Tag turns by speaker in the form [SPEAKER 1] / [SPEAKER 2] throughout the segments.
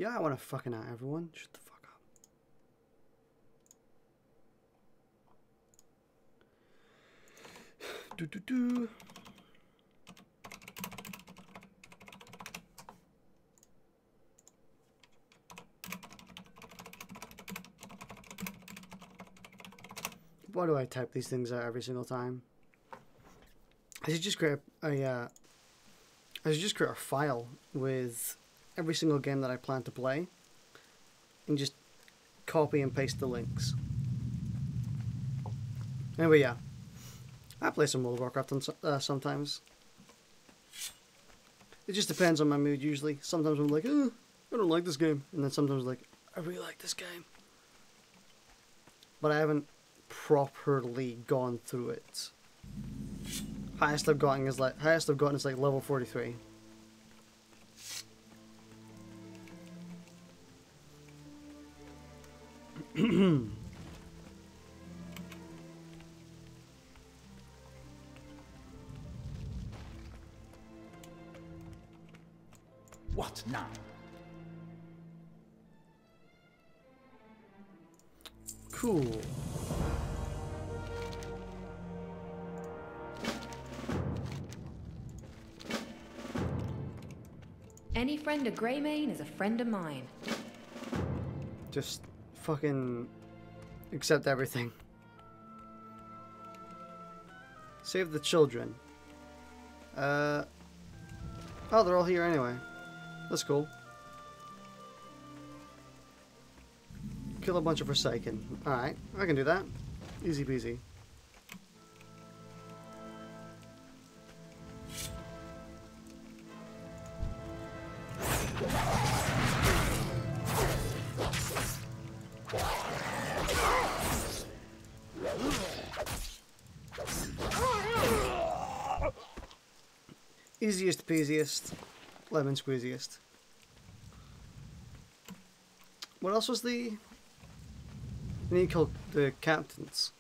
[SPEAKER 1] Yeah, I want to fucking out everyone. Shut the fuck up. Do do do. Why do I type these things out every single time? I should just create a file with every single game that I plan to play, and just copy and paste the links. Anyway, yeah, I play some World of Warcraft sometimes. It just depends on my mood. Usually, sometimes I'm like, I don't like this game, and then sometimes I'm like, I really like this game. But I haven't properly gone through it. Highest I've gotten is like level 43.
[SPEAKER 2] What now?
[SPEAKER 1] Cool.
[SPEAKER 3] Any friend of Greymane is a friend of mine.
[SPEAKER 1] Just fucking accept everything. Save the children. Oh, they're all here anyway. That's cool. Kill a bunch of Forsaken. Alright, I can do that. Easy peasy. Easiest peasiest, lemon squeeziest. What else was the... I need to kill the captains.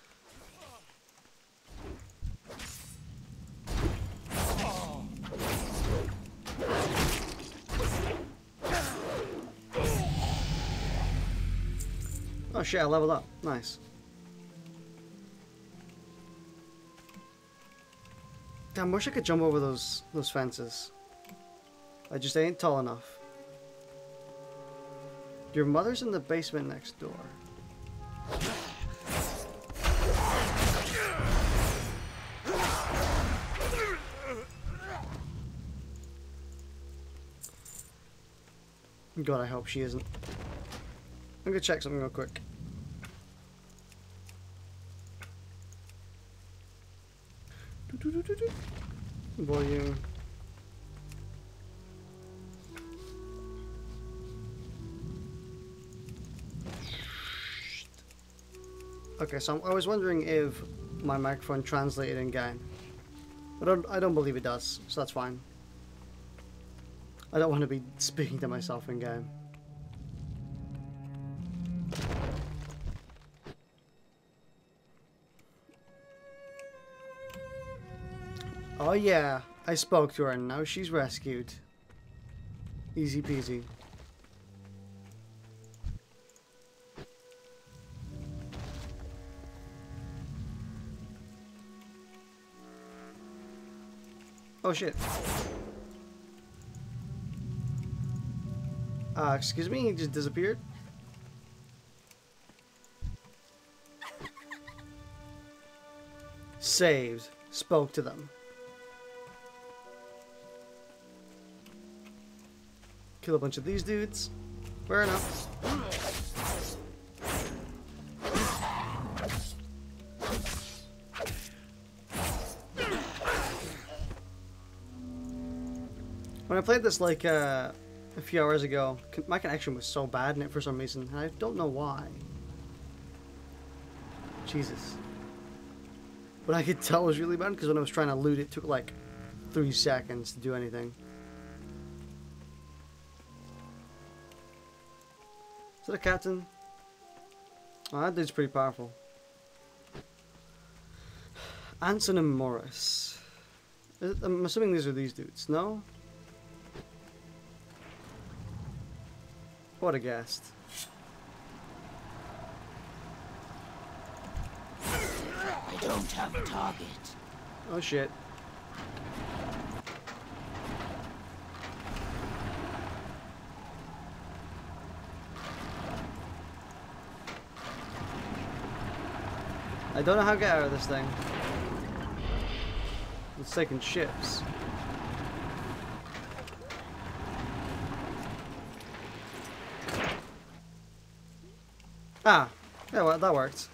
[SPEAKER 1] Oh shit, I leveled up. Nice. Damn, wish I could jump over those fences. I just ain't tall enough. Your mother's in the basement next door. God, I hope she isn't. I'm gonna check something real quick. Volume. Okay, so I was wondering if my microphone translated in game, but I don't believe it does, so that's fine. I don't want to be speaking to myself in game. Oh yeah, I spoke to her and now she's rescued. Easy peasy. Oh shit. Excuse me, he just disappeared? Saved. Spoke to them. Kill a bunch of these dudes. Fair enough. When I played this like a few hours ago, my connection was so bad in it for some reason, and I don't know why. Jesus. But I could tell it was really bad because when I was trying to loot it took like 3 seconds to do anything. Is that a captain? Oh, that dude's pretty powerful. Anson and Morris. I'm assuming these are these dudes, no? What a guest.
[SPEAKER 2] I don't have a target.
[SPEAKER 1] Oh shit. I don't know how to get out of this thing. It's taking ships. Ah, yeah, well, that worked.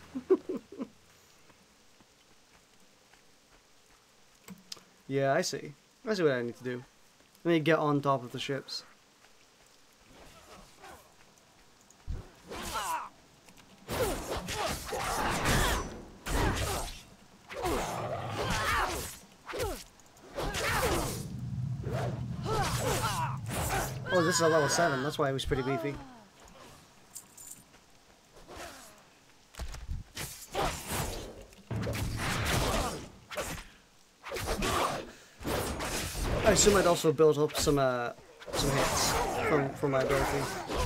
[SPEAKER 1] Yeah, I see. I see what I need to do. I need to get on top of the ships. Oh, this is a level 7. That's why it was pretty beefy. I assume I'd also build up some hits from my ability.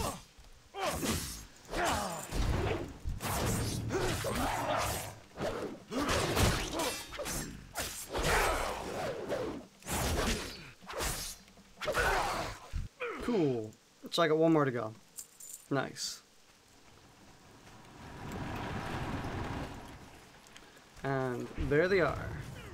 [SPEAKER 1] Cool. So I got one more to go. Nice. And there they are.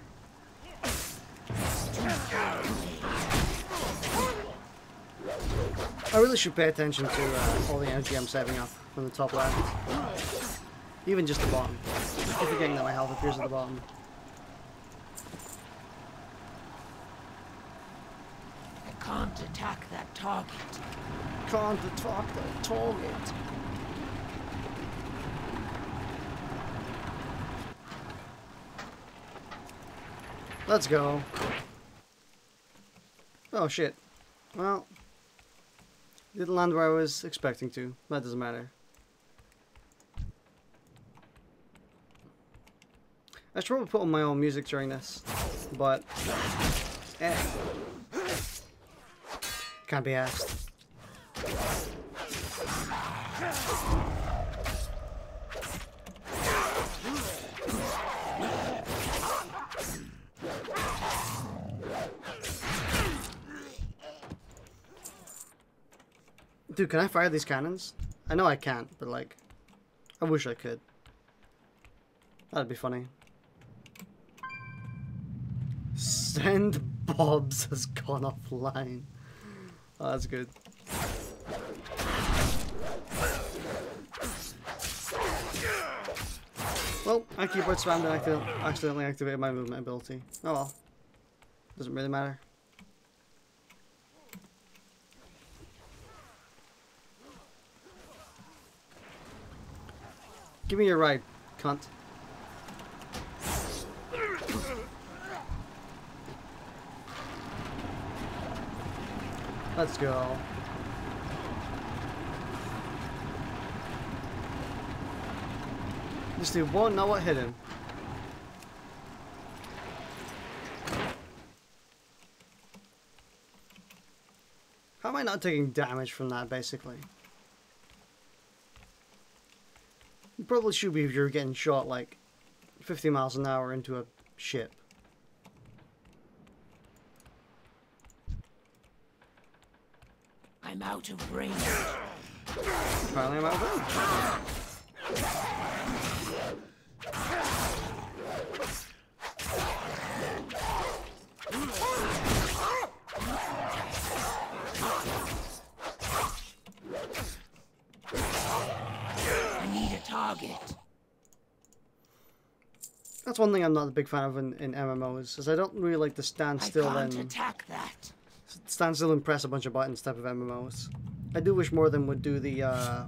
[SPEAKER 1] I really should pay attention to all the energy I'm saving up from the top left. Even just the bottom. I'm forgetting that my health appears at the bottom.
[SPEAKER 2] I can't attack that target.
[SPEAKER 1] Can't attack the target. Let's go. Oh shit. Well, didn't land where I was expecting to. That doesn't matter. I should probably put on my own music during this, but can't be asked. Dude, can I fire these cannons? I know I can't, but like, I wish I could. That'd be funny. Send Bobs has gone offline. Oh, that's good. Well, I keyboard spammed and accidentally activated my movement ability. Oh well. Doesn't really matter. Give me your ride, cunt. Let's go. This dude won't know what hit him. How am I not taking damage from that, basically? You probably should be if you're getting shot like 50 miles an hour into a ship.
[SPEAKER 2] I'm out of range.
[SPEAKER 1] Apparently I'm out of range.
[SPEAKER 2] I need a target.
[SPEAKER 1] That's one thing I'm not a big fan of in MMOs, is I don't really like to stand still
[SPEAKER 2] I can't
[SPEAKER 1] and
[SPEAKER 2] attack that.
[SPEAKER 1] stand still and press a bunch of buttons type of MMOs. I do wish more of them would do the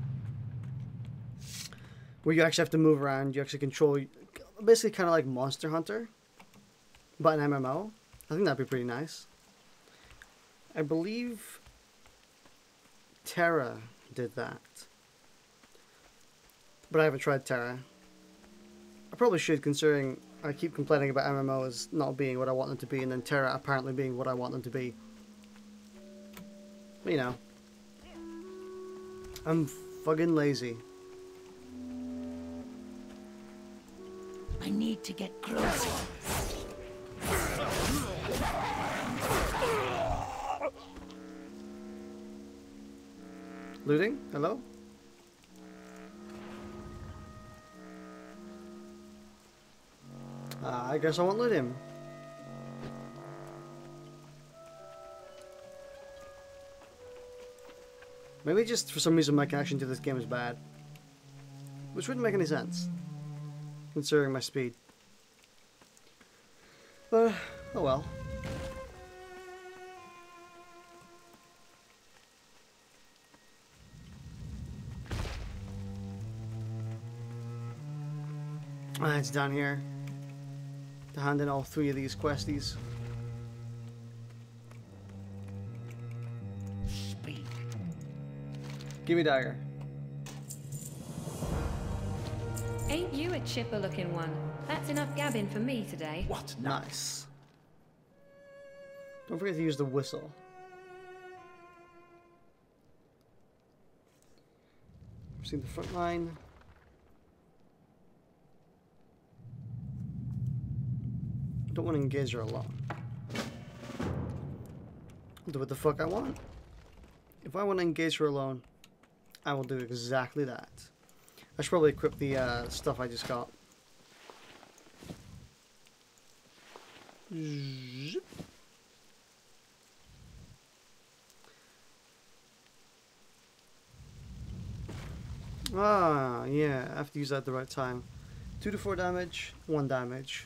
[SPEAKER 1] where you actually have to move around, you actually control, basically kind of like Monster Hunter, but an MMO. I think that'd be pretty nice. I believe Terra did that, but I haven't tried Terra. I probably should, considering I keep complaining about MMOs not being what I want them to be, and then Terra apparently being what I want them to be. But, you know, I'm fucking lazy.
[SPEAKER 2] I need to get closer.
[SPEAKER 1] Looting? Hello? I guess I won't loot him. Maybe just for some reason my connection to this game is bad. Which wouldn't make any sense, considering my speed. But, oh well. It's down here. To hand in all 3 of these questies.
[SPEAKER 2] Speak.
[SPEAKER 1] Give me dagger.
[SPEAKER 3] Ain't you a chipper looking one? That's enough gabbing for me today.
[SPEAKER 2] What now?
[SPEAKER 1] Nice. Don't forget to use the whistle. See the front line. I don't want to engage her alone. I'll do what the fuck I want. If I want to engage her alone, I will do exactly that. I should probably equip the stuff I just got. Zip. Ah, yeah, I have to use that at the right time. 2 to 4 damage, 1 damage.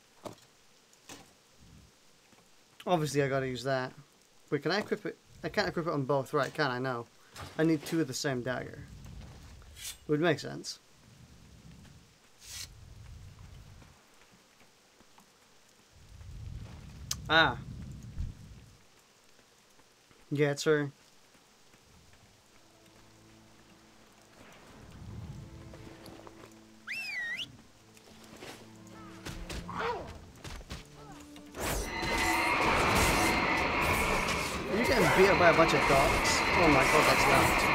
[SPEAKER 1] Obviously, I gotta use that. Wait, can I equip it? I can't equip it on both, right? Can I? No. I need 2 of the same dagger. Would make sense. Ah. Yeah, it's her. You're getting beat up by a bunch of dogs. Oh my god, that's loud.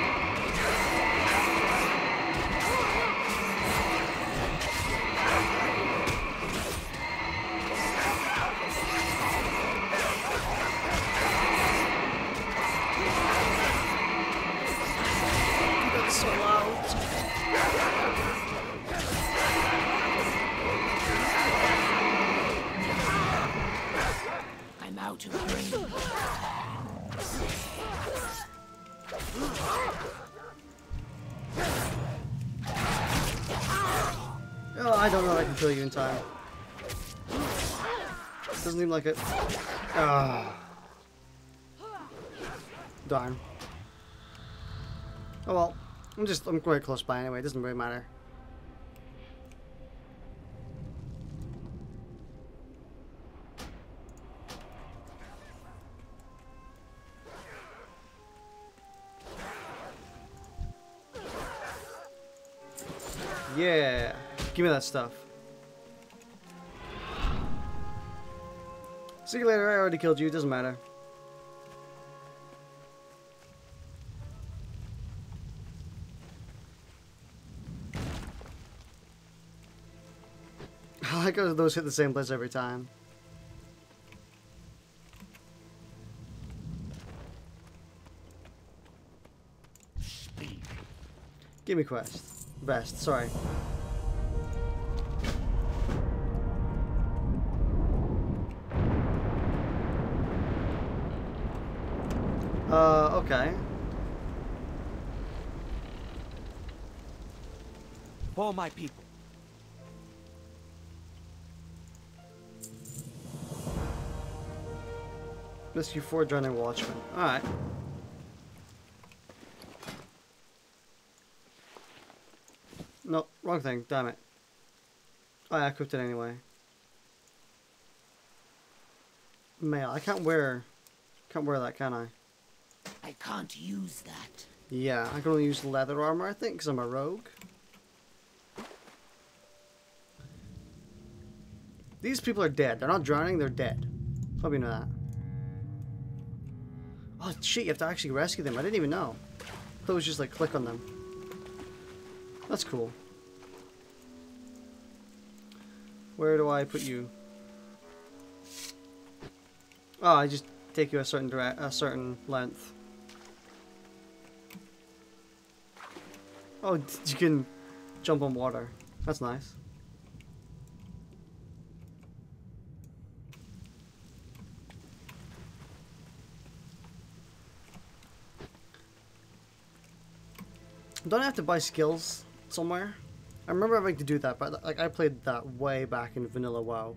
[SPEAKER 1] That's so loud.
[SPEAKER 2] I'm out of range.
[SPEAKER 1] Oh, I don't know if I can kill you in time. Doesn't seem like it. Ah. Darn. Oh well. I'm quite close by anyway, it doesn't really matter. Yeah, give me that stuff. See you later, I already killed you, doesn't matter. I like how those hit the same place every time.
[SPEAKER 2] Speak.
[SPEAKER 1] Give me quest. Best, sorry. Okay.
[SPEAKER 4] For my people.
[SPEAKER 1] Rescue 4 drowning watchmen. Alright. No, wrong thing, damn it. Oh, yeah, I equipped it anyway. Mail. I can't wear that, can I?
[SPEAKER 2] I can't use that.
[SPEAKER 1] Yeah, I can only use leather armor, I think, because I'm a rogue. These people are dead. They're not drowning, they're dead. Hope you know that. Oh shit, you have to actually rescue them. I didn't even know. I thought it was just like click on them. That's cool. Where do I put you? Oh, I just take you a certain length. Oh, you can jump on water. That's nice. Don't I have to buy skills somewhere? I remember having to do that, but like I played that way back in Vanilla WoW.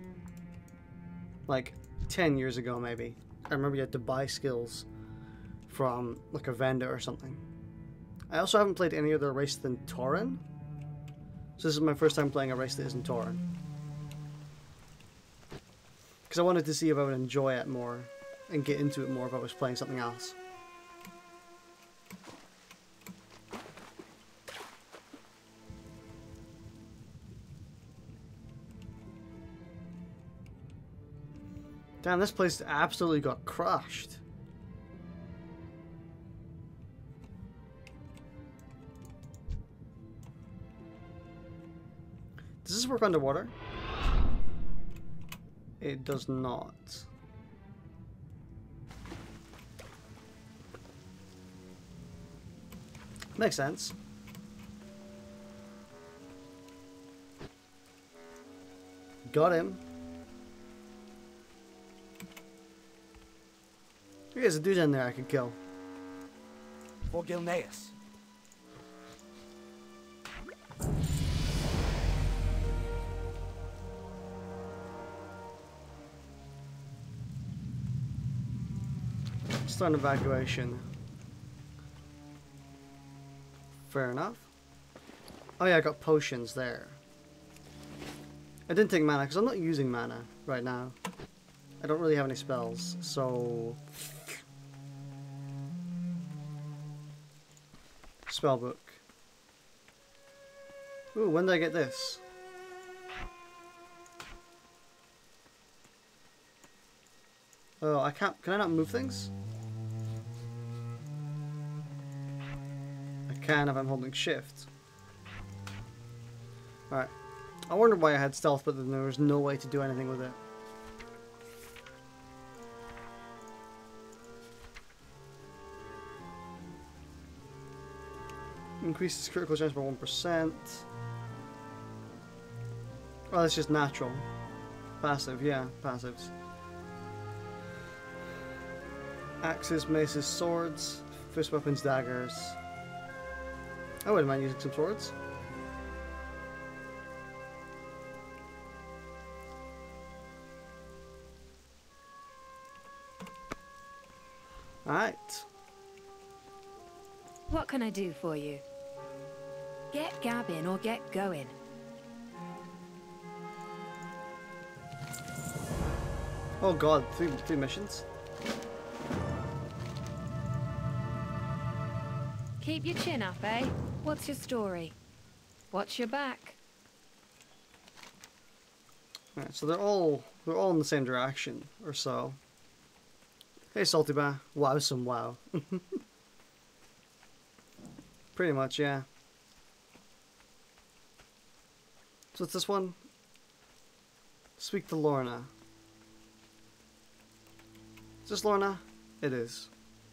[SPEAKER 1] Like 10 years ago maybe. I remember you had to buy skills from like a vendor or something. I also haven't played any other race than Tauren. So this is my first time playing a race that isn't Tauren. Because I wanted to see if I would enjoy it more and get into it more if I was playing something else. Damn, this place absolutely got crushed. Does this work underwater? It does not. Makes sense. Got him. There's a dude in there I could kill.
[SPEAKER 4] For Gilneas.
[SPEAKER 1] Start an evacuation. Fair enough. Oh yeah, I got potions there. I didn't take mana because I'm not using mana right now. I don't really have any spells, so... Spellbook. Ooh, when did I get this? Oh, I can't... Can I not move things? I can if I'm holding shift. Alright. I wondered why I had stealth, but then there was no way to do anything with it. Increases critical chance by 1%. Oh, that's just natural. Passive, yeah, passives. Axes, maces, swords, fist weapons, daggers. I wouldn't mind using some swords. Alright.
[SPEAKER 3] What can I do for you? Get gabbing or get going.
[SPEAKER 1] Oh god, three missions.
[SPEAKER 3] Keep your chin up, eh? What's your story? Watch your back.
[SPEAKER 1] Alright, so they're all in the same direction, or so. Hey Salty Ba. Wow, some wow. Pretty much, yeah. So it's this one. Speak to Lorna. Is this Lorna? It is.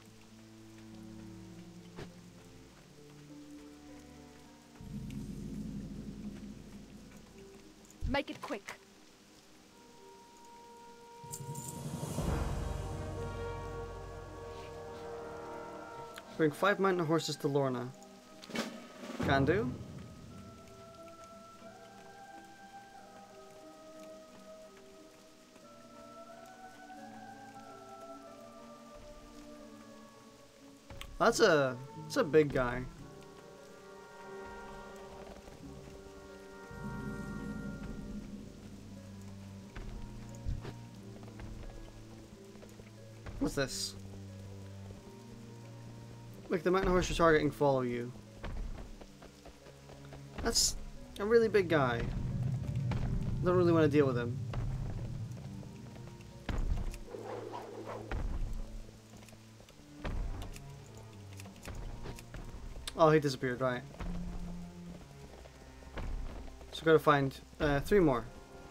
[SPEAKER 2] Make it quick.
[SPEAKER 1] Bring 5 mountain horses to Lorna. Can do. That's a big guy. What's this? Look, the mountain horse you're targeting follow you. That's a really big guy. Don't really want to deal with him. Oh, he disappeared, right. So gotta find 3 more.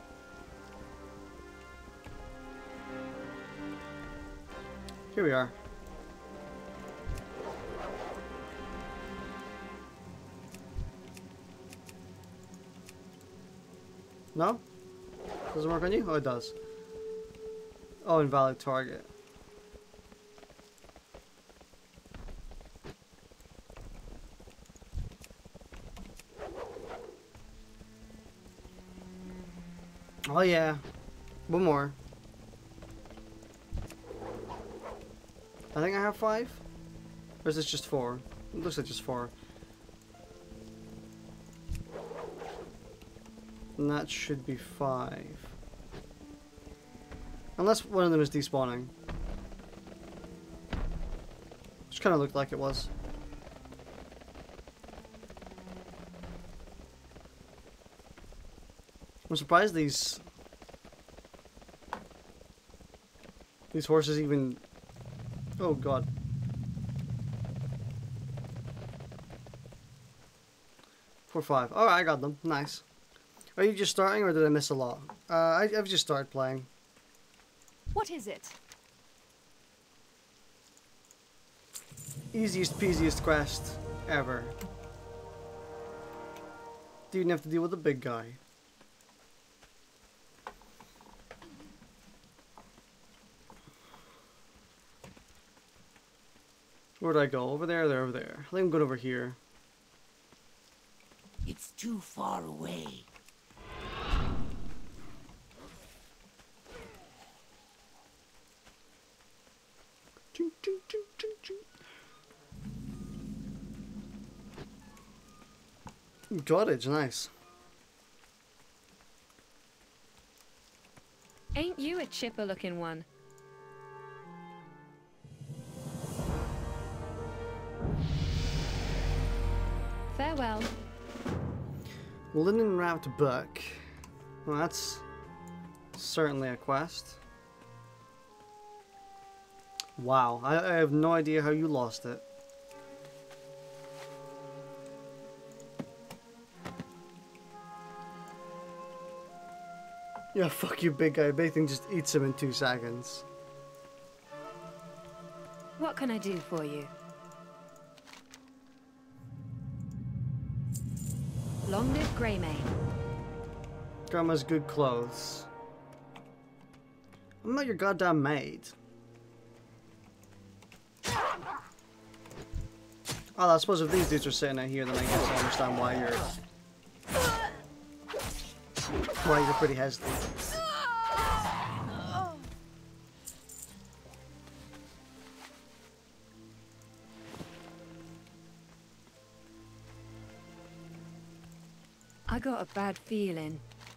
[SPEAKER 1] Here we are. No? Doesn't work on you? Oh, it does. Oh, invalid target. Oh yeah. One more. I think I have 5? Or is this just 4? It looks like just 4. And that should be 5. Unless one of them is despawning. Which kind of looked like it was. I'm surprised these horses even... Oh god. For 5. Alright, I got them. Nice. Are you just starting or did I miss a lot? I've just started playing.
[SPEAKER 5] What is it?
[SPEAKER 1] Easiest peasiest quest ever. Didn't have to deal with the big guy. Where'd I go? Over there, over there. I think I'm good over here.
[SPEAKER 2] It's too far away.
[SPEAKER 1] Ching, ching, ching, ching, ching. Cottage, nice.
[SPEAKER 3] Ain't you a chipper looking one? Farewell.
[SPEAKER 1] Linen wrapped book. Well, that's certainly a quest. Wow, I have no idea how you lost it. Yeah, fuck you, big guy. Big thing just eats him in 2 seconds.
[SPEAKER 3] What can I do for you? Long live Greymane.
[SPEAKER 1] Grandma's good clothes. I'm not your goddamn maid. Oh, I suppose if these dudes are sitting out here, then I guess I understand why you're pretty hesitant.
[SPEAKER 3] I got a bad feeling.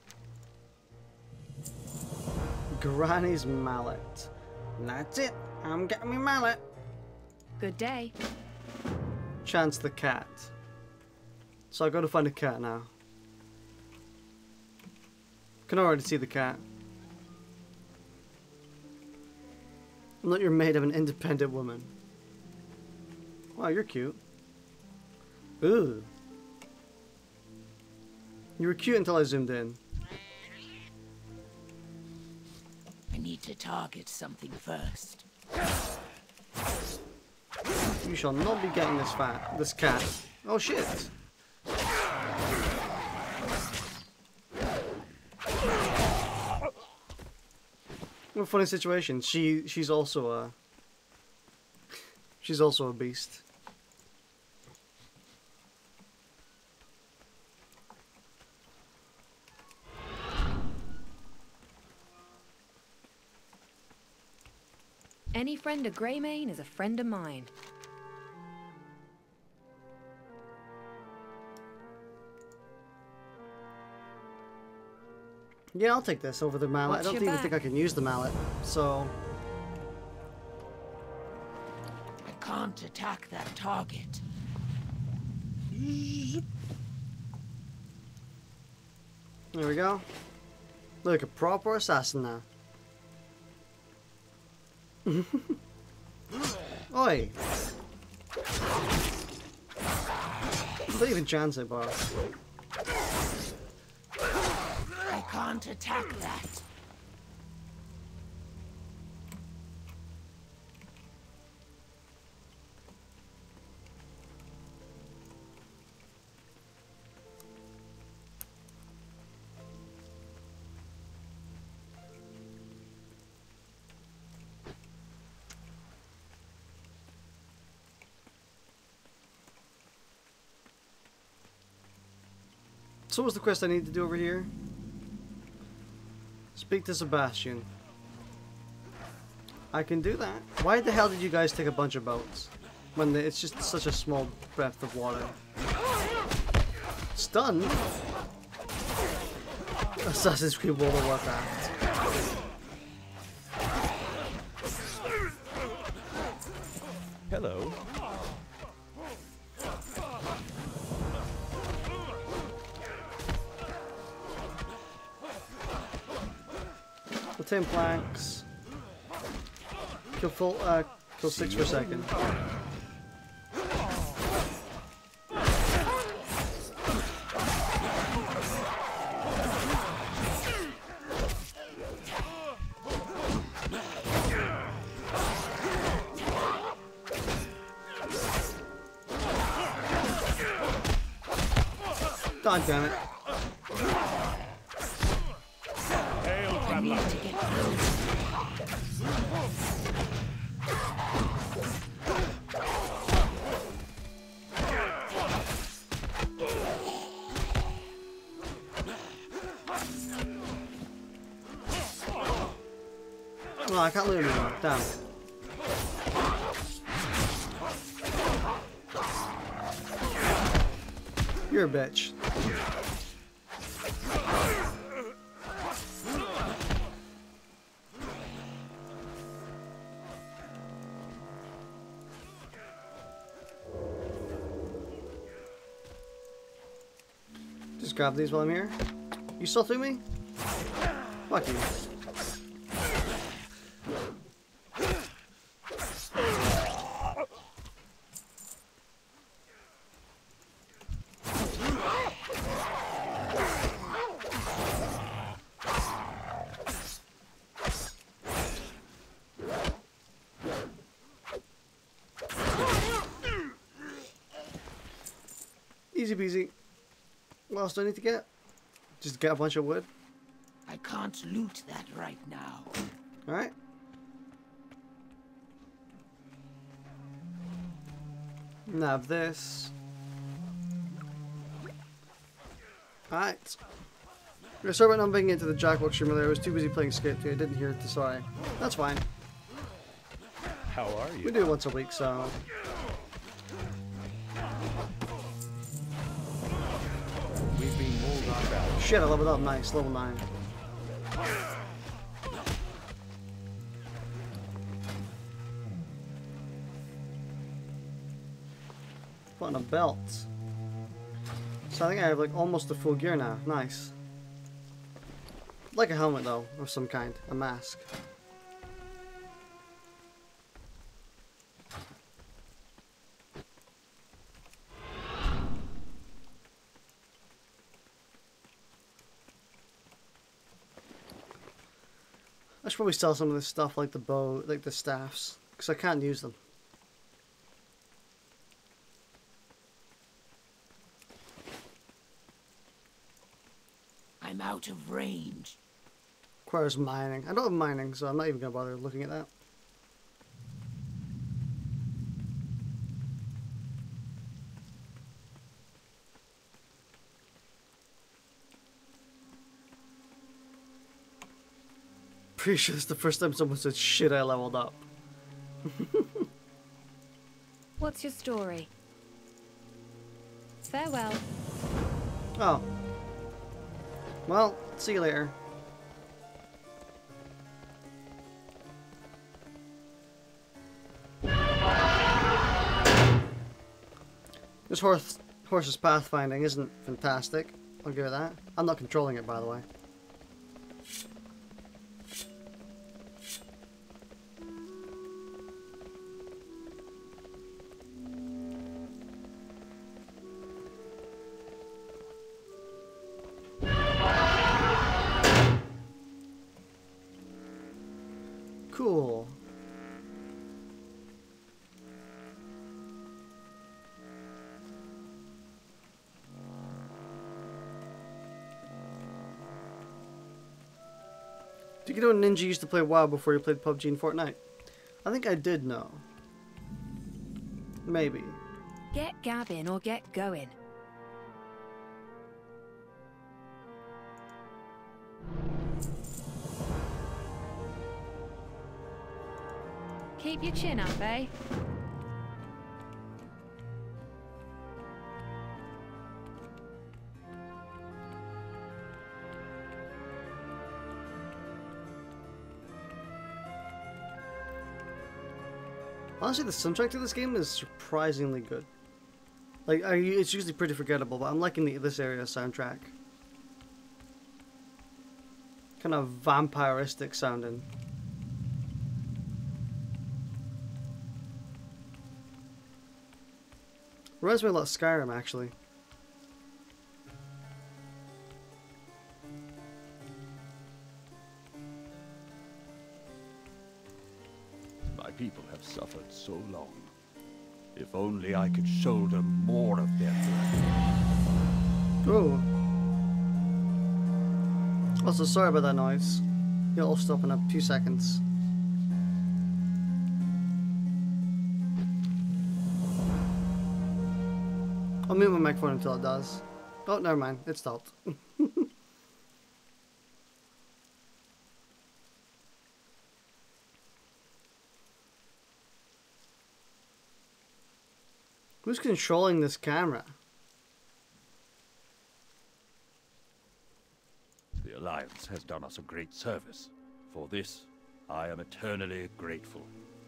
[SPEAKER 1] Granny's mallet. And that's it. I'm getting me mallet.
[SPEAKER 3] Good day.
[SPEAKER 1] Chance the cat. So I gotta find a cat now. Can already see the cat. I'm not your maid, I'm an independent woman. Wow, you're cute. Ooh. You were cute until I zoomed in.
[SPEAKER 2] I need to target something first.
[SPEAKER 1] You shall not be getting this cat. Oh shit. What a funny situation. She's also a beast.
[SPEAKER 3] Any friend of Greymane is a friend of mine.
[SPEAKER 1] Yeah, I'll take this over the mallet.
[SPEAKER 3] Watch
[SPEAKER 1] I don't
[SPEAKER 3] your
[SPEAKER 1] even think I
[SPEAKER 3] back.
[SPEAKER 1] can use the mallet, so...
[SPEAKER 2] I can't attack that target.
[SPEAKER 1] There we go. Look, a proper assassin now. Oi! Don't even chance it, bar.
[SPEAKER 2] I can't attack that.
[SPEAKER 1] So what's the quest I need to do over here? Speak to Sebastian. I can do that. Why the hell did you guys take a bunch of boats? When it's just such a small breadth of water. Stunned? Assassin's Creed World of Warcraft.
[SPEAKER 6] Hello.
[SPEAKER 1] The 10 planks. Kill 6 per second. God damn it.
[SPEAKER 2] I need to get close.
[SPEAKER 1] Oh, I can't loot anymore. Damn. You're a bitch. Just grab these while I'm here. You still through me? Fuck you. Easy peasy. What else do I need to get? Just get a bunch of wood.
[SPEAKER 2] I can't loot that right now.
[SPEAKER 1] Alright. Nab this. Alright. Sorry about not being into the Jackbox stream earlier. I was too busy playing Skate 2. I didn't hear it, sorry. That's fine.
[SPEAKER 6] How are
[SPEAKER 1] We
[SPEAKER 6] you?
[SPEAKER 1] do it once a week, so...
[SPEAKER 6] We've been moved on battle.
[SPEAKER 1] Shit, I leveled up. Nice. Level 9. Put on a belt. So I think I have like almost a full gear now. Nice. Like a helmet though, of some kind. A mask. I should probably sell some of this stuff like the bow, like the staffs, because I can't use them.
[SPEAKER 2] I'm out of range.
[SPEAKER 1] Requires mining. I don't have mining, so I'm not even going to bother looking at that. Pretty sure it's the first time someone said shit I leveled up.
[SPEAKER 3] What's your story? Farewell.
[SPEAKER 1] Oh. Well, see you later. This horse's pathfinding isn't fantastic. I'll give it that. I'm not controlling it, by the way. Cool. Did you know Ninja used to play WoW before he played PUBG and Fortnite? I think I did know. Maybe.
[SPEAKER 5] Get gabbing or get going.
[SPEAKER 3] Keep your chin up, eh?
[SPEAKER 1] Honestly, the soundtrack to this game is surprisingly good. Like, it's usually pretty forgettable, but I'm liking this area's soundtrack. Kind of vampiristic sounding. Reminds me a lot of Skyrim, actually.
[SPEAKER 4] My people have suffered so long. If only I could shoulder more of their burden.
[SPEAKER 1] Oh. Also, sorry about that noise. It'll stop in a few seconds. I'll mute my microphone until it does. Oh, never mind. It stopped. Who's controlling this camera?
[SPEAKER 4] The Alliance has done us a great service. For this, I am eternally grateful.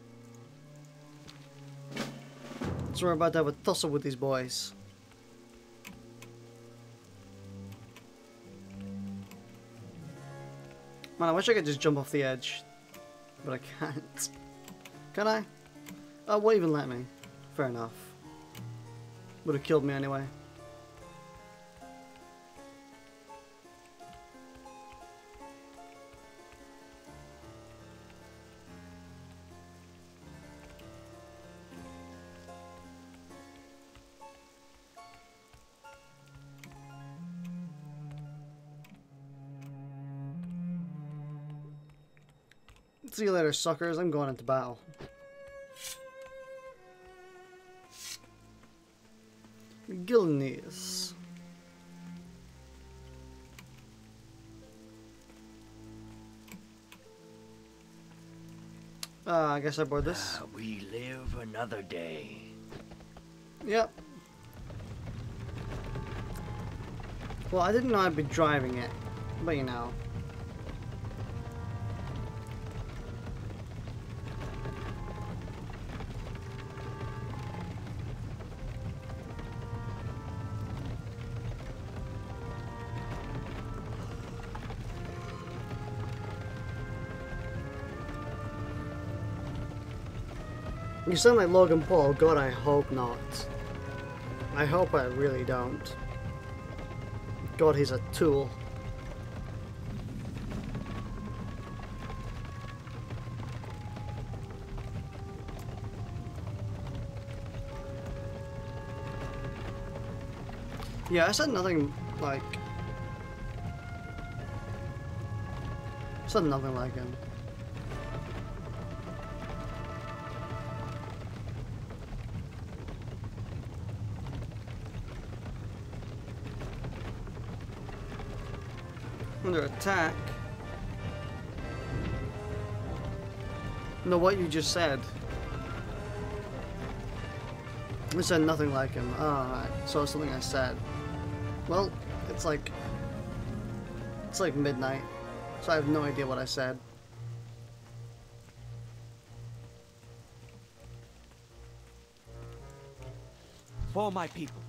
[SPEAKER 1] So we're about to have a tussle with these boys. Man, I wish I could just jump off the edge. But I can't. Can I? Oh, won't even let me. Fair enough. Would have killed me anyway. See you later, suckers. I'm going into battle. Gilneas. I guess I board this.
[SPEAKER 2] We live another day.
[SPEAKER 1] Yep. Well, I didn't know I'd be driving it, but you know. You sound like Logan Paul. God, I hope not. I hope I really don't. God, he's a tool. Yeah, I said nothing like... I said nothing like him. Under attack. No, what you just said. I said nothing like him. Alright, so it's something I said. Well, it's like midnight, so I have no idea what I said.
[SPEAKER 4] For my people.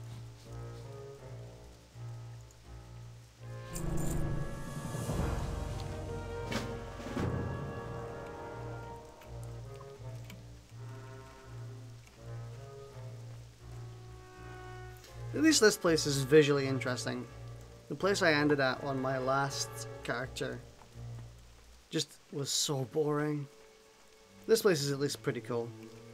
[SPEAKER 1] At least this place is visually interesting. The place I ended at on my last character just was so boring. This place is at least pretty cool.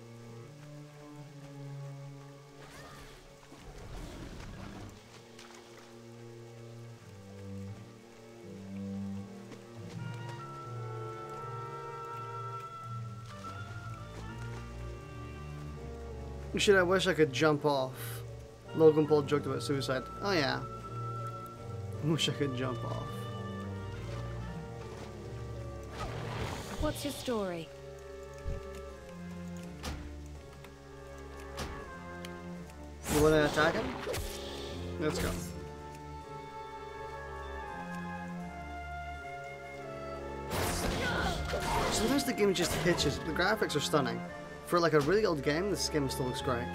[SPEAKER 1] Shit, I wish I could jump off. Logan Paul joked about suicide. Oh yeah. I wish I could jump off.
[SPEAKER 5] What's your story?
[SPEAKER 1] You wanna attack him? Let's go. Sometimes the game just hitches. The graphics are stunning. For like a really old game, this game still looks great.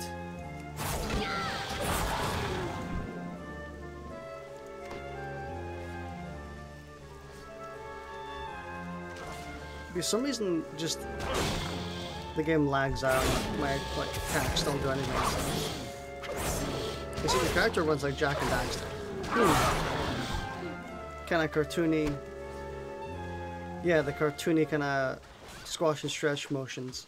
[SPEAKER 1] For some reason, just the game lags out. My like character don't do anything. You see, the character runs like Jack and Daxter. Kind of cartoony. Yeah, the cartoony kind of squash and stretch motions.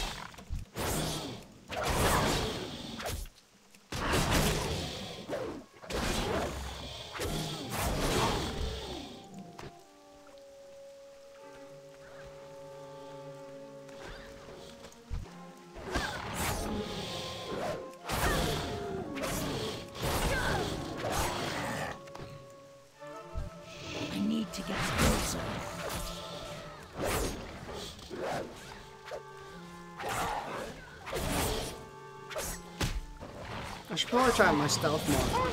[SPEAKER 2] I need to get closer.
[SPEAKER 1] I should probably try my stealth more.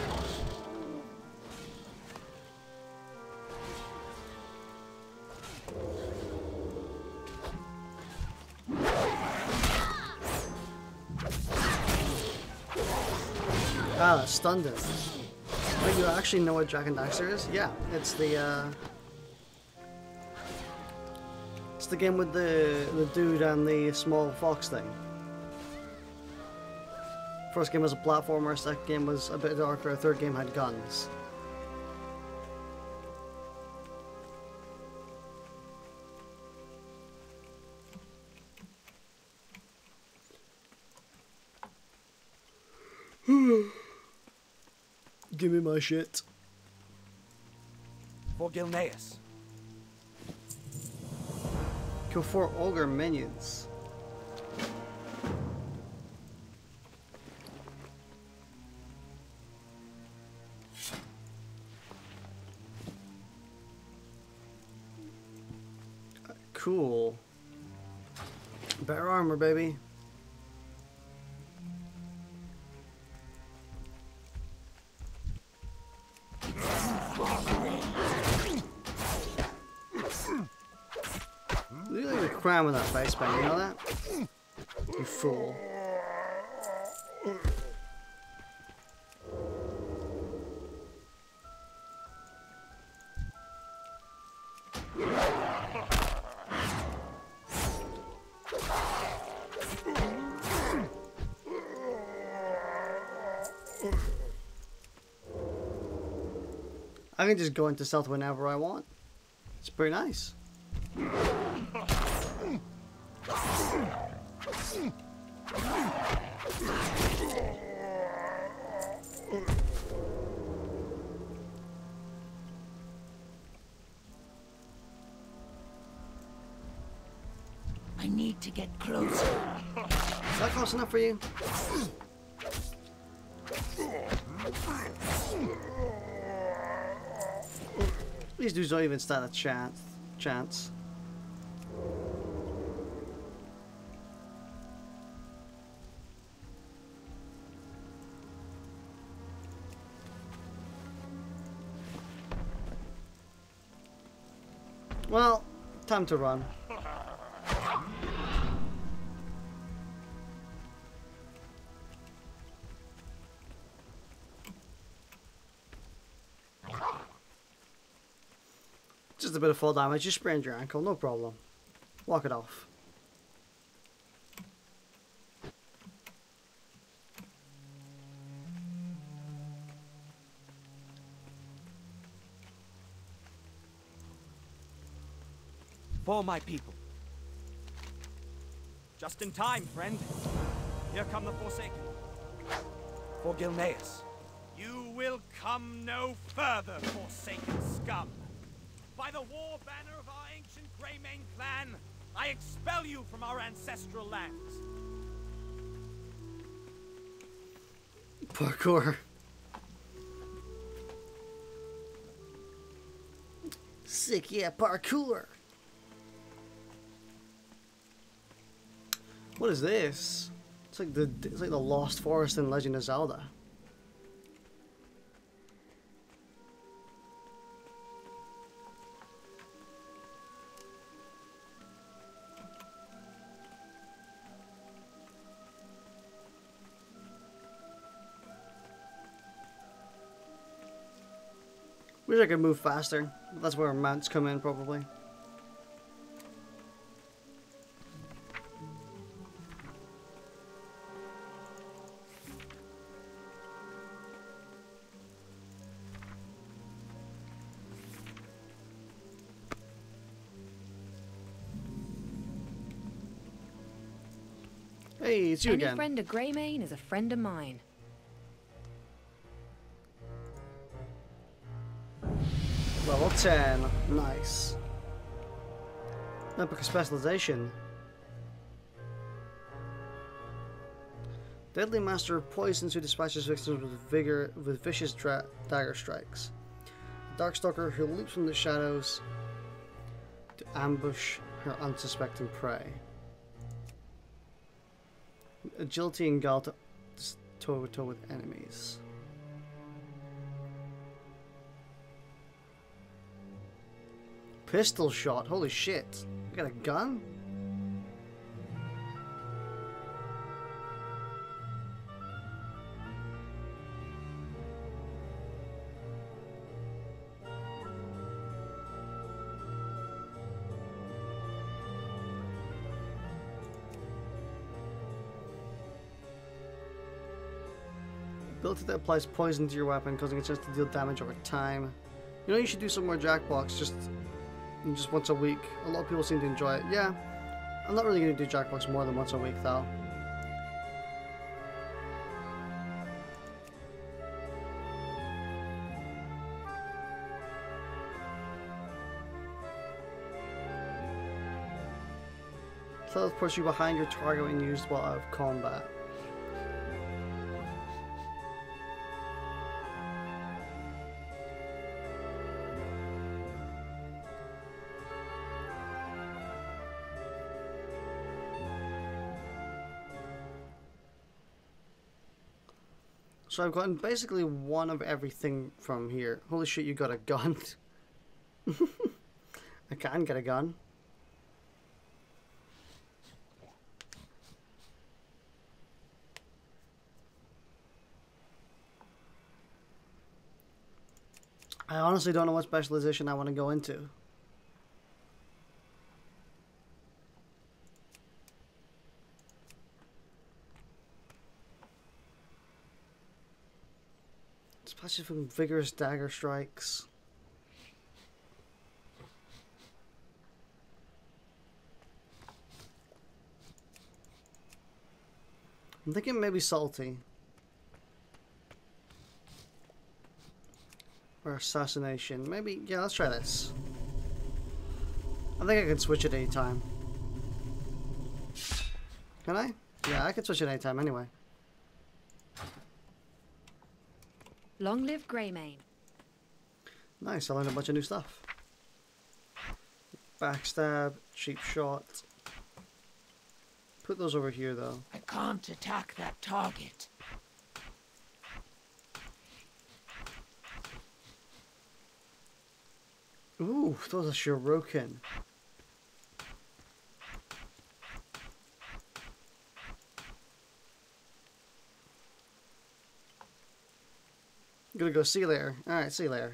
[SPEAKER 1] Ah, that stunned him. But you actually know what Jak and Daxter is? Yeah, it's the game with the dude and the small fox thing. First game was a platformer, second game was a bit darker, third game had guns. Give me my shit.
[SPEAKER 7] For Gilneas.
[SPEAKER 1] Kill 4 ogre minions. Cool. Better armor, baby. Look at your crown with that face bang, you know that? You fool. I can just go into stealth whenever I want. It's pretty nice.
[SPEAKER 2] I need to get closer.
[SPEAKER 1] Is that close enough for you? These dudes don't even stand a chance. Well, time to run. Just a bit of fall damage, you sprained your ankle, no problem. Walk it off.
[SPEAKER 7] For my people. Just in time, friend. Here come the Forsaken. For Gilneas. You will come no further, Forsaken scum. By the war banner of our ancient Greymane clan, I expel you from our ancestral lands.
[SPEAKER 1] Parkour. Sick, yeah, parkour. What is this? It's like the Lost Forest in Legend of Zelda. Wish I could move faster. That's where mounts come in, probably. Hey, it's you
[SPEAKER 5] Any
[SPEAKER 1] again.
[SPEAKER 5] friend of Greymane is a friend of mine.
[SPEAKER 1] Level 10. Nice. Epic specialization. Deadly master of poisons who dispatches victims with vicious dagger strikes. Darkstalker who leaps from the shadows to ambush her unsuspecting prey. Agility and guile to toe-to-toe with enemies. Pistol shot, holy shit. You got a gun? Ability that applies poison to your weapon, causing a chance to deal damage over time. You know, you should do some more Jackbox just once a week. A lot of people seem to enjoy it. Yeah, I'm not really going to do Jackbox more than once a week though. Teleports you behind your target when used while out of combat. So I've gotten basically one of everything from here. Holy shit, you got a gun. I can get a gun. I honestly don't know what specialization I want to go into. Especially from vigorous dagger strikes. I'm thinking maybe salty. Or assassination. Maybe, yeah, let's try this. I think I can switch at any time. Can I? Yeah, I can switch at any time anyway.
[SPEAKER 5] Long live Greymane.
[SPEAKER 1] Nice, I learned a bunch of new stuff. Backstab, cheap shot. Put those over here though.
[SPEAKER 2] I can't attack that target.
[SPEAKER 1] Ooh, those are Shuriken. I'm gonna go sea layer. Alright, sea layer.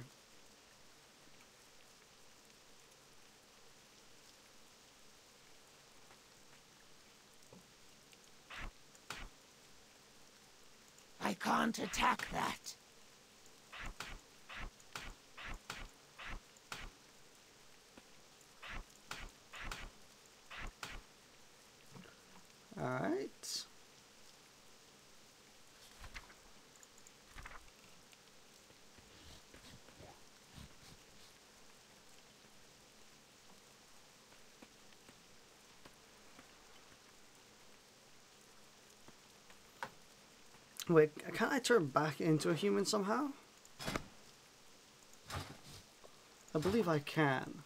[SPEAKER 2] I can't attack that.
[SPEAKER 1] Wait, can't I turn back into a human somehow? I believe I can.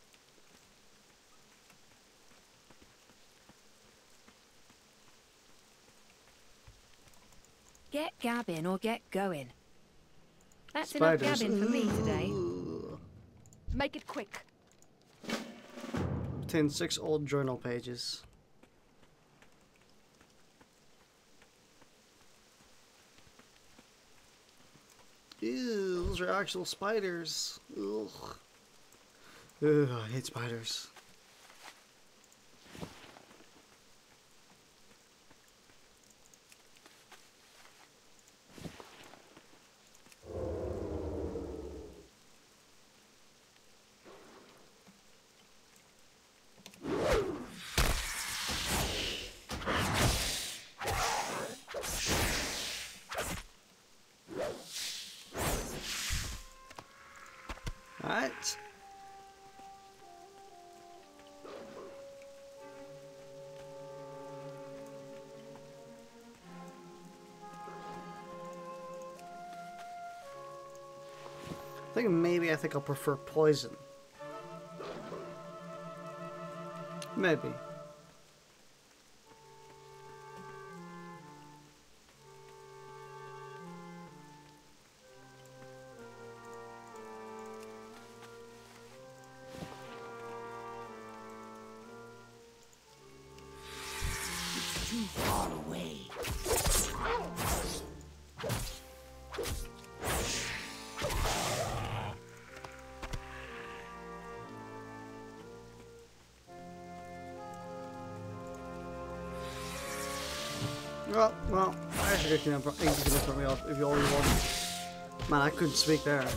[SPEAKER 5] Get gabbing or get going.
[SPEAKER 3] That's
[SPEAKER 1] Spiders.
[SPEAKER 3] enough gabbing for me today.
[SPEAKER 1] Ooh.
[SPEAKER 5] Make it quick.
[SPEAKER 1] Obtain 6 old journal pages. Ew, those are actual spiders. Ugh. Ugh, I hate spiders. Alright. I think I'll prefer poison. Maybe.
[SPEAKER 2] It's too far away.
[SPEAKER 1] Well, I actually can put me off if you already want. Man, I couldn't speak there.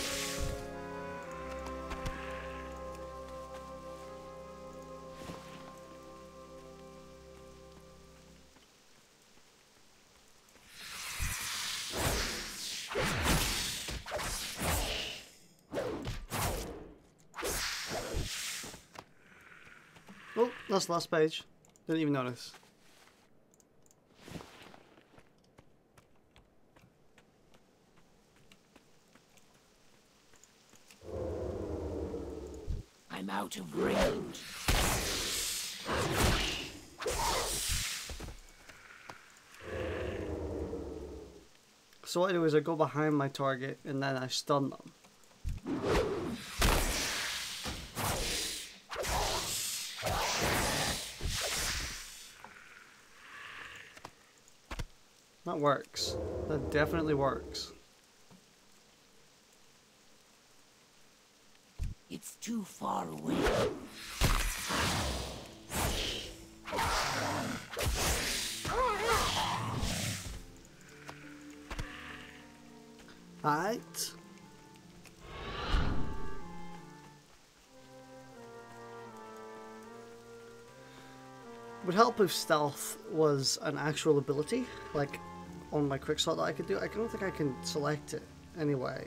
[SPEAKER 1] Oh, that's the last page. Didn't even notice.
[SPEAKER 2] I'm out of range.
[SPEAKER 1] So what I do is I go behind my target and then I stun them. That works. That definitely works.
[SPEAKER 2] It's too far away.
[SPEAKER 1] Alright. Would help if stealth was an actual ability, like on my quick slot that I could do. I don't think I can select it anyway.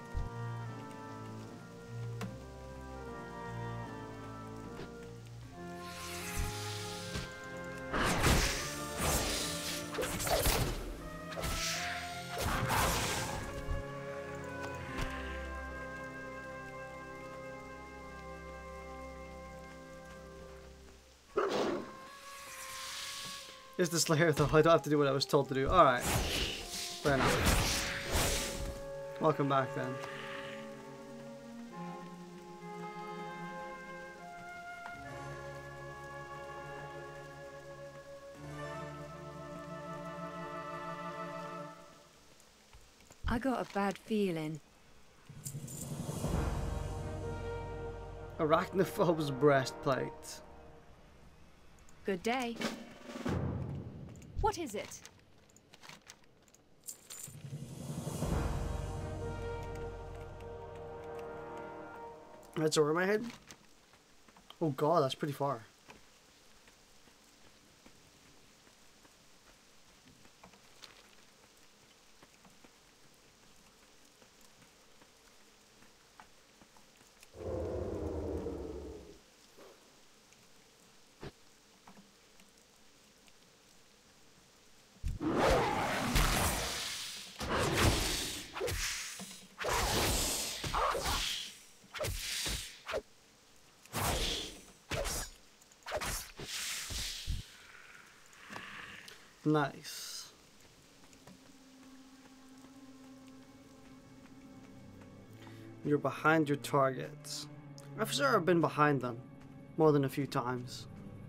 [SPEAKER 1] Is the Slayer though? I don't have to do what I was told to do. Alright. Fair enough. Welcome back then.
[SPEAKER 5] I got a bad feeling.
[SPEAKER 1] Arachnophobe's breastplate.
[SPEAKER 5] Good day.
[SPEAKER 8] What is it?
[SPEAKER 1] That's over my head? Oh god, that's pretty far. Nice. You're behind your targets. I've sure been behind them more than a few times.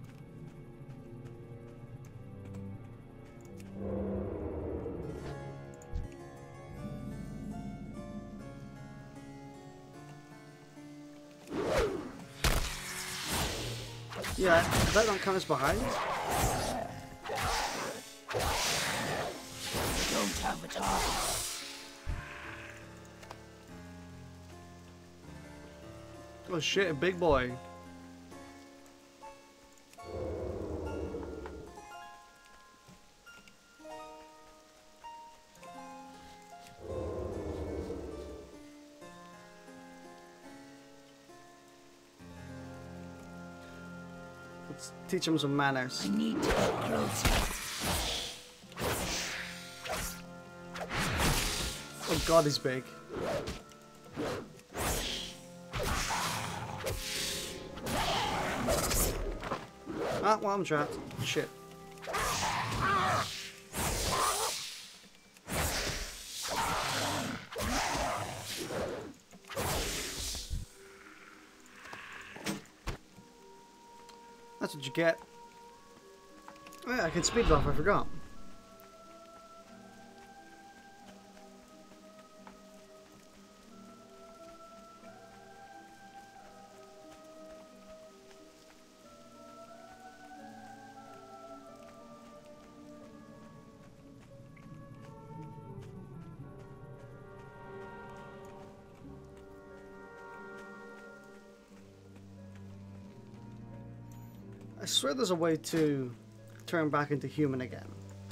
[SPEAKER 1] Yeah, that don't count as behind.
[SPEAKER 2] Don't have a target.
[SPEAKER 1] Oh shit, big boy. Let's teach him some manners.
[SPEAKER 2] I need to get closer.
[SPEAKER 1] Oh god, he's big. Ah, well, I'm trapped. Shit. That's what you get. Oh yeah, I can speed it off, I forgot. I swear there's a way to turn back into human again.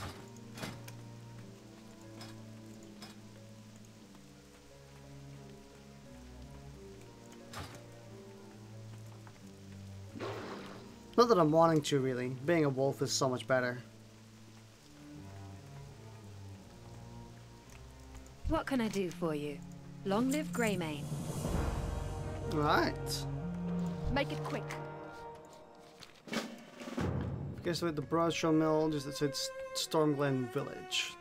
[SPEAKER 1] Not that I'm wanting to, really. Being a wolf is so much better.
[SPEAKER 5] What can I do for you? Long live Greymane.
[SPEAKER 1] Right.
[SPEAKER 8] Make it quick.
[SPEAKER 1] Guess with the Broadshaw Mill, just outside Stormglen Village.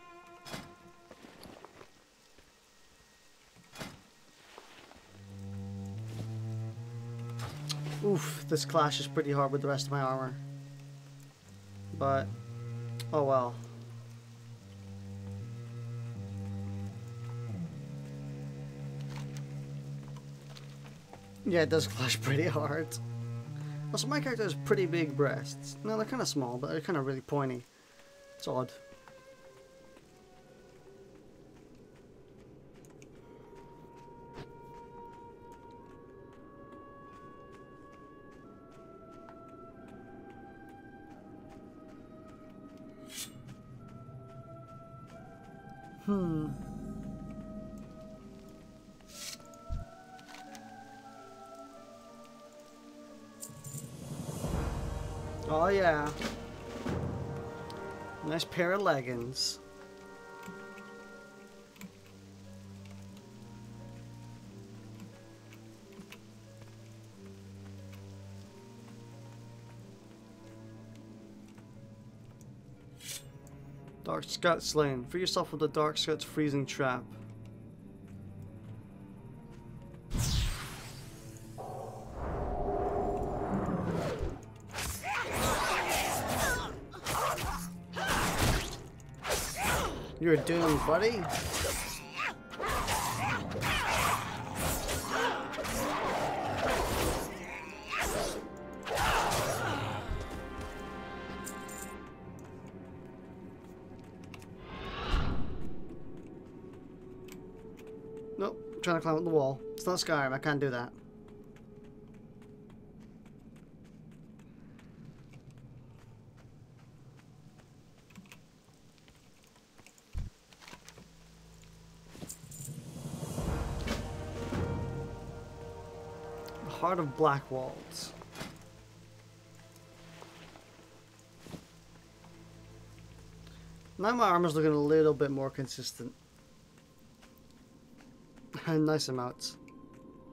[SPEAKER 1] Oof, this clashes pretty hard with the rest of my armor. But, oh well. Yeah, it does clash pretty hard. Also, my character has pretty big breasts. No, they're kind of small, but they're kind of really pointy. It's odd. Oh yeah. Nice pair of leggings. Dark Scout slain. Free yourself from the Dark Scout's freezing trap. You're doomed, buddy. Nope, I'm trying to climb up the wall. It's not Skyrim, I can't do that. Heart of Blackwalds. Now my armor's looking a little bit more consistent. Nice amounts.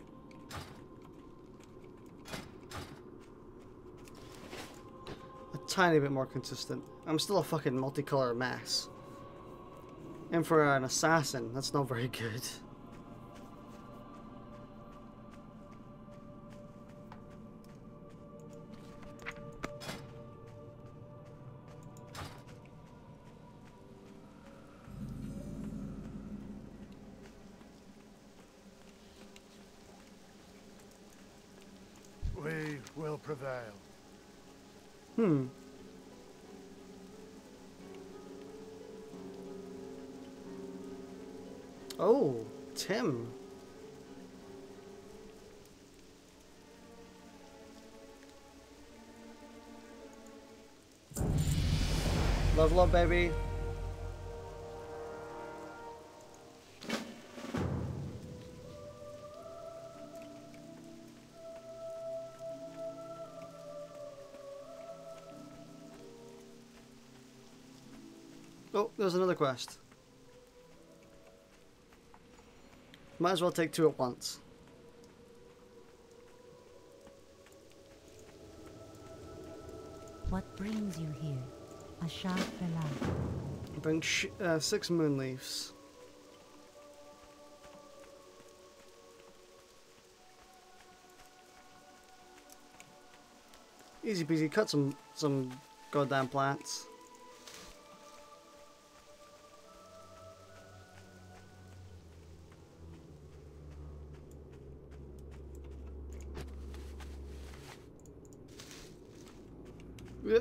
[SPEAKER 1] A tiny bit more consistent. I'm still a fucking multicolored mess. And for an assassin, that's not very good.
[SPEAKER 9] We will prevail.
[SPEAKER 1] Hmm. Oh, Tim. Level up, baby. Oh, there's another quest. Might as well take two at once.
[SPEAKER 2] What brings you here? Ashar Fela.
[SPEAKER 1] Bring 6 moon leaves. Easy peasy. Cut some goddamn plants. Yeah.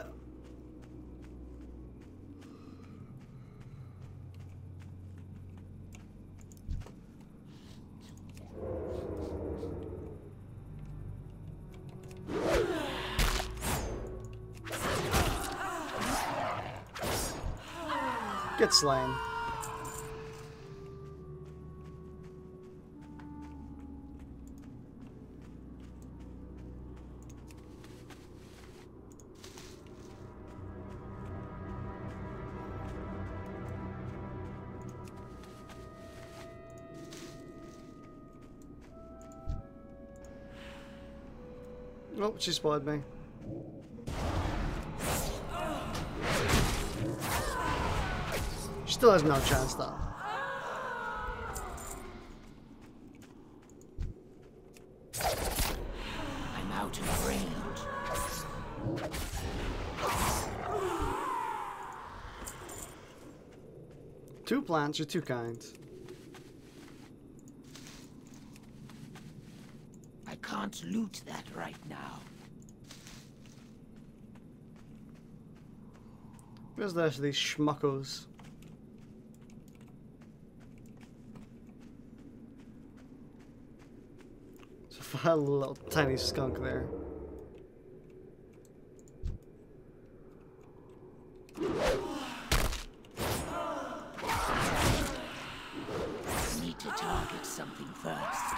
[SPEAKER 1] Get slain. Oh, she spotted me. She still has no chance though.
[SPEAKER 2] I'm out of range.
[SPEAKER 1] Two plants are too kind.
[SPEAKER 2] I can't loot that right now.
[SPEAKER 1] Where's the rest of these schmuckos? There's a little tiny skunk there.
[SPEAKER 2] Need to target something first.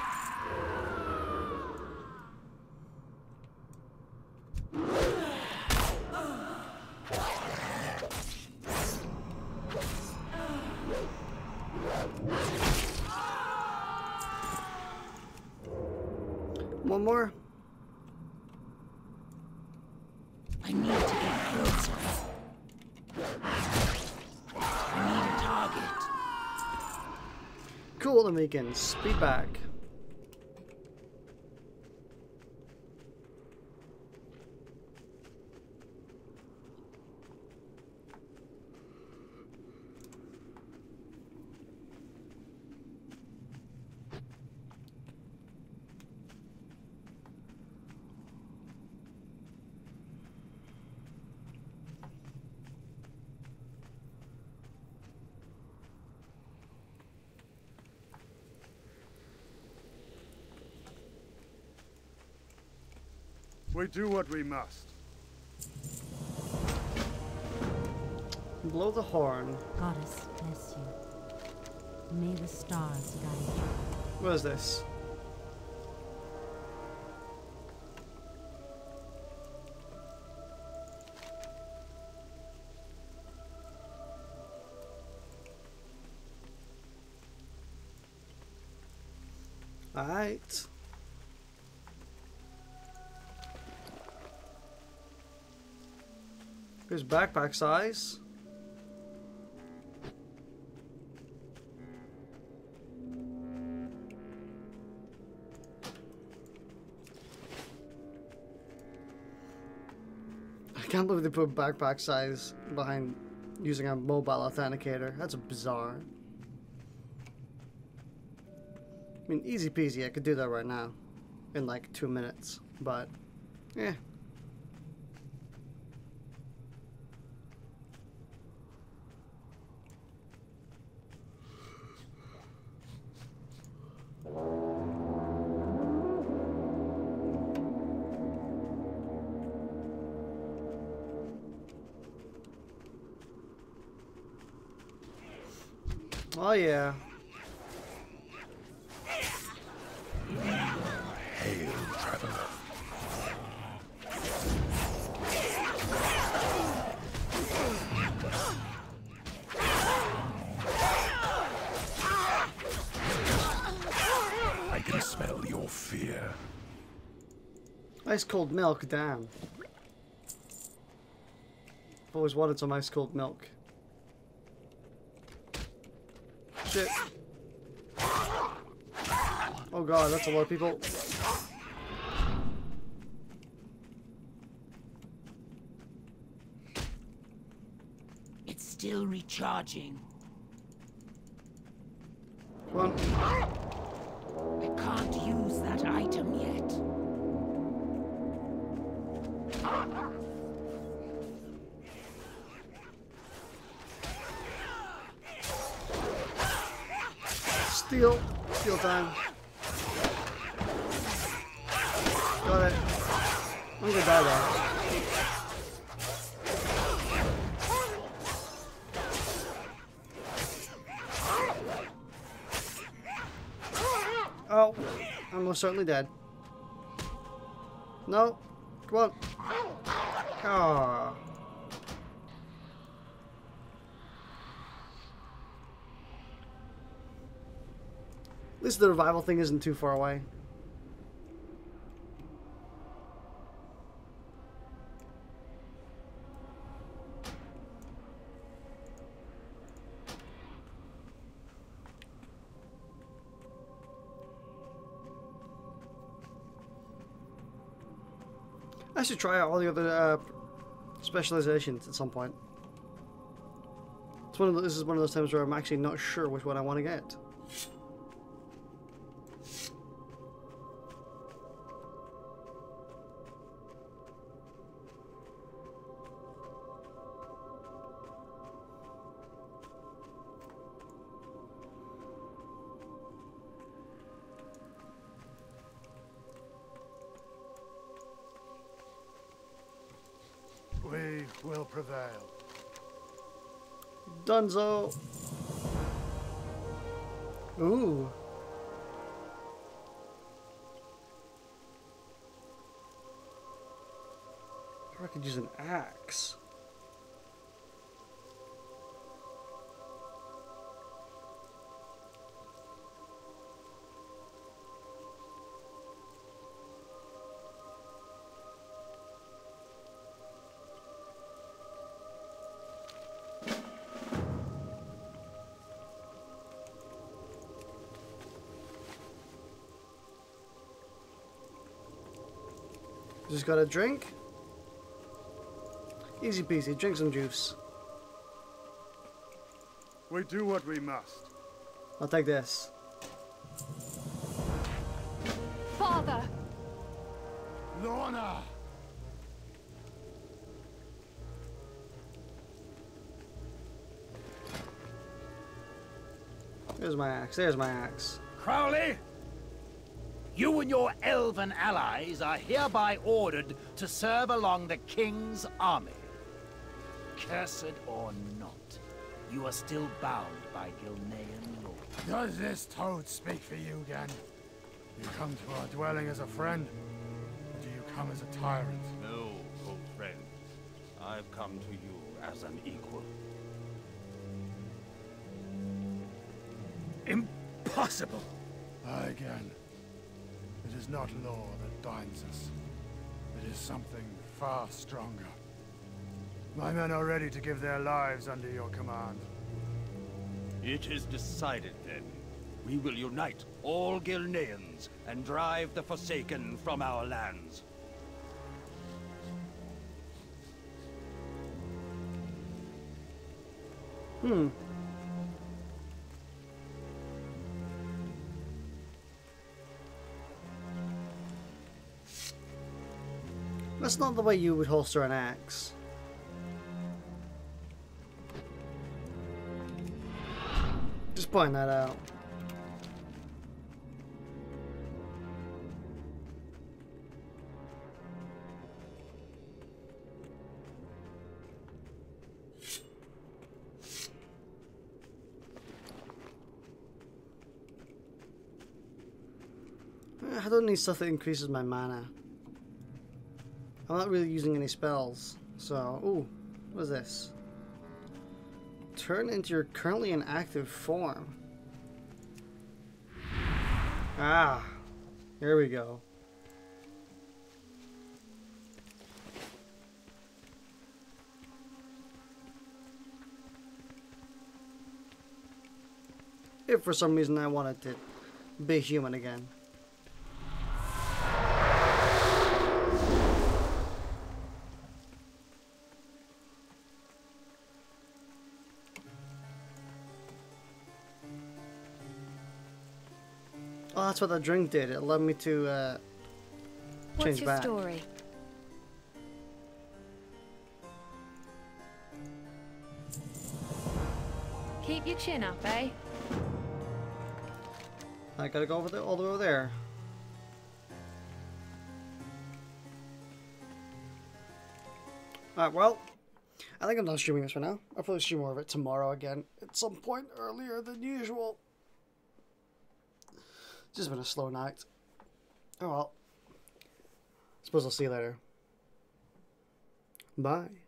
[SPEAKER 1] One more.
[SPEAKER 2] I need to get closer. I need a target.
[SPEAKER 1] Cool, then we can speed back.
[SPEAKER 9] We do what we must.
[SPEAKER 1] Blow the horn.
[SPEAKER 10] Goddess bless you. May the stars guide you.
[SPEAKER 1] What is this? Alright. Here's backpack size. I can't believe they put backpack size behind using a mobile authenticator. That's bizarre. I mean, easy peasy, I could do that right now in like 2 minutes, but yeah. Oh yeah.
[SPEAKER 11] Hail, traveler. I can smell your fear.
[SPEAKER 1] Ice cold milk, damn. I've always wanted some ice cold milk. Shit. Oh god, that's a lot of people.
[SPEAKER 2] It's still recharging.
[SPEAKER 1] Come on.
[SPEAKER 2] I can't use that item yet.
[SPEAKER 1] Steal. Steal time. Got it. I'm gonna die though. Oh, I'm most certainly dead. No. Come on. Ah. At least the revival thing isn't too far away. I should try out all the other specializations at some point. It's this is one of those times where I'm actually not sure which one I want to get.
[SPEAKER 9] We will prevail.
[SPEAKER 1] Dunzo. Ooh. I could use an axe. Just got a drink. Easy peasy, drink some juice.
[SPEAKER 9] We do what we must.
[SPEAKER 1] I'll take this.
[SPEAKER 8] Father!
[SPEAKER 9] Lorna!
[SPEAKER 1] There's my axe, there's my axe.
[SPEAKER 7] Crowley! You and your elven allies are hereby ordered to serve along the King's army. Cursed or not, you are still bound by Gilnean law.
[SPEAKER 9] Does this toad speak for you, then? You come to our dwelling as a friend, or do you come as a tyrant?
[SPEAKER 4] No, old friend. I've come to you as an equal.
[SPEAKER 7] Impossible!
[SPEAKER 9] Again. It is not law that binds us. It is something far stronger. My men are ready to give their lives under your command.
[SPEAKER 4] It is decided then. We will unite all Gilneans and drive the Forsaken from our lands.
[SPEAKER 1] That's not the way you would holster an axe. Just point that out. I don't need stuff that increases my mana. I'm not really using any spells, so... Ooh, what is this? Turn into your currently inactive form. Ah, here we go. If for some reason I wanted to be human again. Oh, that's what that drink did. It allowed me to
[SPEAKER 5] What's
[SPEAKER 1] change
[SPEAKER 5] your
[SPEAKER 1] back.
[SPEAKER 5] story?
[SPEAKER 3] Keep your chin up, eh?
[SPEAKER 1] I gotta go over there, all the way over there. Alright, well, I think I'm done streaming this for now. I'll probably stream more of it tomorrow again, at some point earlier than usual. It's just been a slow night. Oh well. Suppose I'll see you later. Bye.